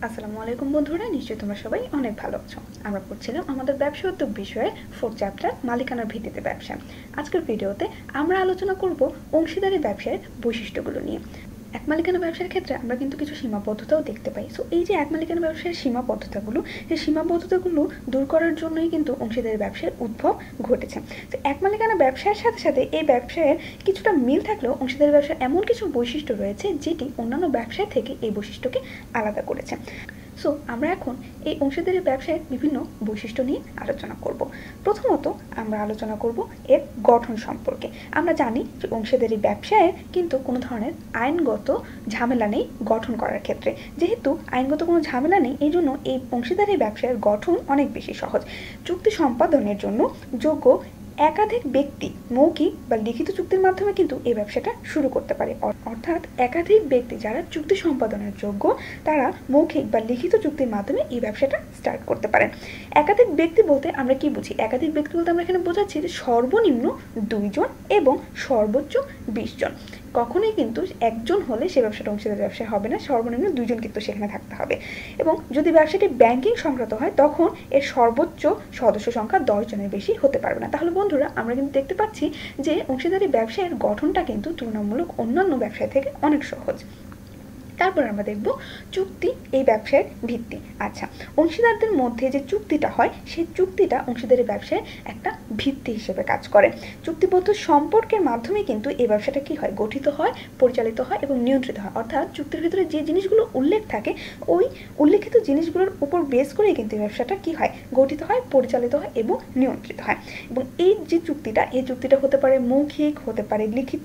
আসসালামু আলাইকুম বন্ধুরা, নিশ্চয়ই তোমরা সবাই অনেক ভালো আছো। আমরা পড়ছিলাম আমাদের ব্যবসা উদ্যোগ বিষয়ে 4th চ্যাপ্টার মালিকানার ভিত্তিতে ব্যবসা। আজকের ভিডিওতে আমরা আলোচনা করব অংশীদারি ব্যবসায়ের বৈশিষ্ট্যগুলো নিয়ে। এক মালিকানা ব্যবসার ক্ষেত্রে আমরা কিন্তু কিছু সীমাবদ্ধতাও দেখতে পাই। সো এই যে এক মালিকানা ব্যবসার সীমাবদ্ধতাগুলো, সেই সীমাবদ্ধতাগুলো দূর করার জন্যই কিন্তু অংশীদারি ব্যবসার উদ্ভব ঘটেছে। তো এক মালিকানা ব্যবসার সাথে সাথে এই ব্যবসায়ের কিছুটা মিল থাকলেও অংশীদারি ব্যবসার এমন কিছু বৈশিষ্ট্য রয়েছে যেটি অন্যান্য ব্যবসায় থেকে এই বৈশিষ্ট্যকে আলাদা করেছে। সো আমরা এখন এই অংশীদারি ব্যবসায়ের বিভিন্ন বৈশিষ্ট্য নিয়ে আলোচনা করব। প্রথমত আমরা আলোচনা করব এর গঠন সম্পর্কে। আমরা জানি যে অংশীদারি ব্যবসায় কিন্তু কোনো ধরনের আইনগত ঝামেলা নেই গঠন করার ক্ষেত্রে। যেহেতু আইনগত কোনো ঝামেলা নেই, এই জন্য এই অংশীদারি ব্যবসায়ের গঠন অনেক বেশি সহজ। চুক্তি সম্পাদনের জন্য যোগ্য একাধিক ব্যক্তি মৌখিক বা লিখিত চুক্তির মাধ্যমে কিন্তু এই ব্যবসাটা শুরু করতে পারে। অর্থাৎ একাধিক ব্যক্তি যারা চুক্তি সম্পাদনের যোগ্য, তারা মৌখিক বা লিখিত চুক্তির মাধ্যমে এই ব্যবসাটা স্টার্ট করতে পারেন। একাধিক ব্যক্তি বলতে আমরা কি বুঝি? একাধিক ব্যক্তি বলতে আমরা এখানে বোঝাচ্ছি যে সর্বনিম্ন 2 জন এবং সর্বোচ্চ 20 জন। কখনোই কিন্তু একজন হলে সে ব্যবসাটা অংশীদারি ব্যবসা হবে না, সর্বনিম্ন 2 জন কিন্তু সেখানে থাকতে হবে। এবং যদি ব্যবসাটি ব্যাংকিং সংক্রান্ত হয়, তখন এর সর্বোচ্চ সদস্য সংখ্যা 10 জনের বেশি হতে পারবে না। তাহলে বন্ধুরা, আমরা কিন্তু দেখতে পাচ্ছি যে অংশীদারি ব্যবসায়ের গঠনটা কিন্তু তুলনামূলক অন্যান্য ব্যবসায় থেকে অনেক সহজ। তারপর আমরা দেখব চুক্তি এই ব্যবসায়ের ভিত্তি। আচ্ছা, অংশীদারদের মধ্যে যে চুক্তিটা হয়, সেই চুক্তিটা অংশীদারি ব্যবসায় একটা ভিত্তি হিসেবে কাজ করে। চুক্তিবদ্ধ সম্পর্কের মাধ্যমে কিন্তু এই ব্যবসাটা কি হয়? গঠিত হয়, পরিচালিত হয় এবং নিয়ন্ত্রিত হয়। অর্থাৎ চুক্তির ভিতরে যে জিনিসগুলো উল্লেখ থাকে, ওই উল্লেখিত জিনিসগুলোর উপর বেস করেই কিন্তু এই ব্যবসাটা কি হয়? গঠিত হয়, পরিচালিত হয় এবং নিয়ন্ত্রিত হয়। এবং এই যে চুক্তিটা, এই চুক্তিটা হতে পারে মৌখিক, হতে পারে লিখিত,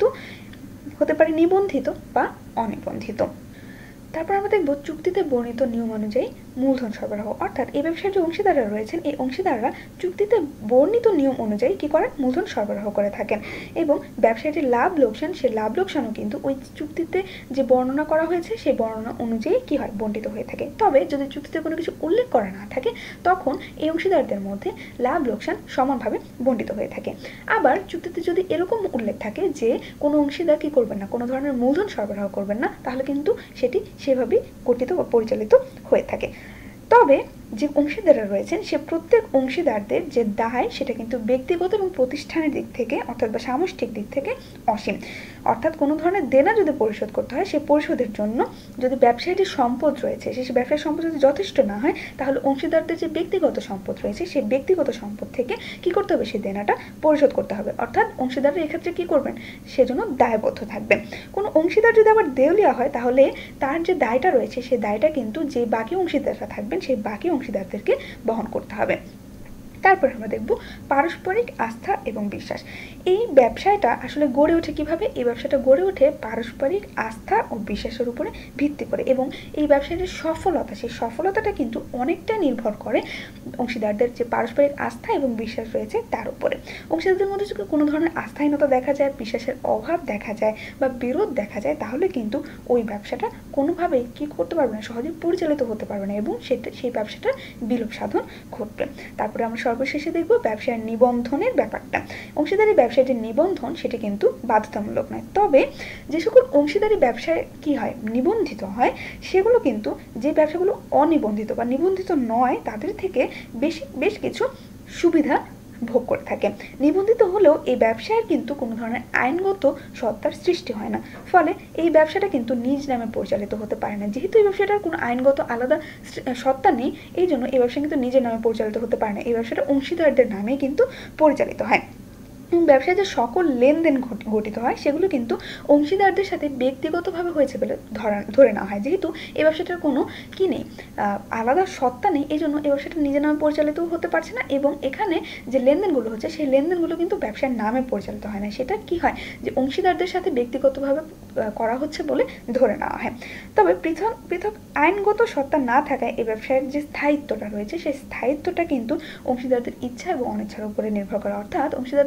হতে পারে নিবন্ধিত বা অনিবন্ধিত। তারপর আমরা দেখব চুক্তিতে বর্ণিত নিয়ম অনুযায়ী মূলধন সরবরাহ। অর্থাৎ এই ব্যবসার যে অংশীদাররা রয়েছেন, এই অংশীদাররা চুক্তিতে বর্ণিত নিয়ম অনুযায়ী কি করেন? মূলধন সরবরাহ করে থাকেন। এবং ব্যবসায় যে লাভ লোকসান, সেই লাভ লোকসানও কিন্তু ওই চুক্তিতে যে বর্ণনা করা হয়েছে, সেই বর্ণনা অনুযায়ী কি হয়? বণ্টিত হয়ে থাকে। তবে যদি চুক্তিতে কোনো কিছু উল্লেখ করা না থাকে, তখন এই অংশীদারদের মধ্যে লাভ লোকসান সমানভাবে বণ্টিত হয়ে থাকে। আবার চুক্তিতে যদি এরকম উল্লেখ থাকে যে কোনো অংশীদার কি করবেন না, কোনো ধরনের মূলধন সরবরাহ করবেন না, তাহলে কিন্তু সেটি সেভাবেই গঠিত বা পরিচালিত হয়ে থাকে। তবে যে অংশীদাররা রয়েছেন, সে প্রত্যেক অংশীদারদের যে দায়, সেটা কিন্তু ব্যক্তিগত এবং প্রতিষ্ঠানের দিক থেকে, অর্থাৎ বা সামষ্টিক দিক থেকে অসীম। অর্থাৎ কোনো ধরনের দেনা যদি পরিশোধ করতে হয়, সে পরিশোধের জন্য যদি ব্যবসায়ীর যে সম্পদ রয়েছে, সেই ব্যবসায়িক সম্পদ যদি যথেষ্ট না হয়, তাহলে অংশীদারদের যে ব্যক্তিগত সম্পদ রয়েছে, সেই ব্যক্তিগত সম্পদ থেকে কি করতে হবে? সেই দেনাটা পরিশোধ করতে হবে। অর্থাৎ অংশীদাররা এক্ষেত্রে কি করবেন? সেজন্য দায়বদ্ধ থাকবেন। কোনো অংশীদার যদি আবার দেউলিয়া হয়, তাহলে তার যে দায়টা রয়েছে, সেই দায়টা কিন্তু যে বাকি অংশীদাররা থাকবেন, সেই বাকি অংশীদারদেরকে বহন করতে হবে। তারপর আমরা দেখব পারস্পরিক আস্থা এবং বিশ্বাস। এই ব্যবসাটা আসলে গড়ে ওঠে কিভাবে? এই ব্যবসাটা গড়ে ওঠে পারস্পরিক আস্থা ও বিশ্বাসের উপরে ভিত্তি করে। এবং এই ব্যবসার যে সফলতা, সেই সফলতাটা কিন্তু অনেকটা নির্ভর করে অংশীদারদের যে পারস্পরিক আস্থা এবং বিশ্বাস রয়েছে তার উপরে। অংশীদারদের মধ্যে যদি কোনো ধরনের আস্থাহীনতা দেখা যায়, বিশ্বাসের অভাব দেখা যায় বা বিরোধ দেখা যায়, তাহলে কিন্তু ওই ব্যবসাটা কোনোভাবেই কি করতে পারবে না, সহজে পরিচালিত হতে পারবে না এবং সেই ব্যবসাটার বিলোপ সাধন ঘটবে। তারপরে আমরা সর্বশেষে দেখব ব্যবসার নিবন্ধনের ব্যাপারটা। অংশীদারি ব্যবসায় যে নিবন্ধন, সেটা কিন্তু বাধ্যতামূলক নয়। তবে যে সকল অংশীদারি ব্যবসায় কি হয়? নিবন্ধিত হয়, সেগুলো কিন্তু যে ব্যবসাগুলো অনিবন্ধিত বা নিবন্ধিত নয়, তাদের থেকে বেশ কিছু সুবিধা ভোগ করে থাকে। নিবন্ধিত হলেও এই ব্যবসায় কিন্তু কোনো ধরনের আইনগত সত্তার সৃষ্টি হয় না, ফলে এই ব্যবসাটা কিন্তু নিজ নামে পরিচালিত হতে পারে না। যেহেতু এই ব্যবসাটার কোনো আইনগত আলাদা সত্তা নেই, এই জন্য এই ব্যবসা কিন্তু নিজের নামে পরিচালিত হতে পারে না। এই ব্যবসাটা অংশীদারদের নামেই কিন্তু পরিচালিত হয়। এবং ব্যবসায় যে সকল লেনদেন গঠিত হয়, সেগুলো কিন্তু অংশীদারদের সাথে ব্যক্তিগতভাবে হয়েছে বলে ধরে নেওয়া হয়। যেহেতু এই ব্যবসাটার কোনো কি নেই, আলাদা সত্তা নেই, এই জন্য এই ব্যবসাটা নিজের নামে পরিচালিত হতে পারছে না। এবং এখানে যে লেনদেনগুলো হচ্ছে, সেই লেনদেনগুলো কিন্তু ব্যবসার নামে পরিচালিত হয় না। সেটা কি হয়? যে অংশীদারদের সাথে ব্যক্তিগতভাবে করা হচ্ছে বলে ধরে নেওয়া হয়। তবে পৃথক পৃথক আইনগত সত্তা না থাকায় এই ব্যবসায়ের যে স্থায়িত্বটা রয়েছে, সেই স্থায়িত্বটা কিন্তু অংশীদারদের ইচ্ছা এবং অনিচ্ছার উপরে নির্ভর করে। অর্থাৎ অংশীদারদের যদি ইচ্ছা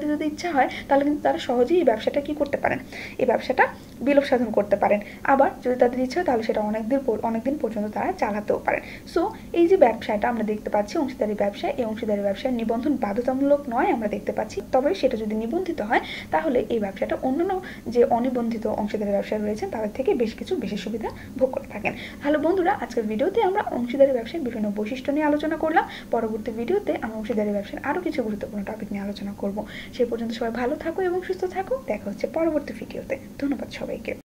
ইচ্ছা হয় তাহলে কিন্তু তারা সহজেই এই ব্যবসাটা কি করতে পারেন, এই ব্যবসাটা বিলোপ সাধন করতে পারেন। আবার যদি তাদের ইচ্ছা হয় তাহলে সেটা অনেকদিন পর্যন্ত তারা চালাতেও পারেন। সো এই যে ব্যবসাটা আমরা দেখতে পাচ্ছি অংশীদারি ব্যবসা, এই অংশীদারি ব্যবসায় নিবন্ধন বাধ্যতামূলক নয় আমরা দেখতে পাচ্ছি, তবে সেটা যদি নিবন্ধিত হয় তাহলে এই ব্যবসাটা অন্যান্য যে অনিবন্ধিত অংশীদারি ব্যবসায় রয়েছেন তাদের থেকে বেশ কিছু বিশেষ সুবিধা ভোগ করে থাকেন। হ্যালো বন্ধুরা, আজকের ভিডিওতে আমরা অংশীদারি ব্যবসায় বিভিন্ন বৈশিষ্ট্য নিয়ে আলোচনা করলাম। পরবর্তী ভিডিওতে আমরা অংশীদারি ব্যবসার আরও কিছু গুরুত্বপূর্ণ টপিক নিয়ে আলোচনা করব। সেই পর্যন্ত সবাই ভালো থাকো এবং সুস্থ থাকো। দেখা হচ্ছে পরবর্তী ভিডিওতে। ধন্যবাদ সবাইকে।